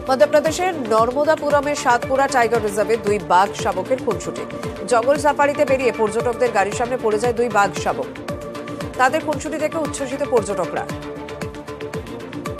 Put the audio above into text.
মধ্যপ্রদেশের নর্মদাপুরমের সাতপুরা টাইগার রিজার্ভে দুই বাঘ শাবকের খুনসুটি। জঙ্গল সাফারিতে বেরিয়ে পর্যটকদের গাড়ির সামনে পড়ে যায় দুই বাঘ শাবক। তাদের খুনসুটি দেখে উচ্ছ্বসিত পর্যটকরা।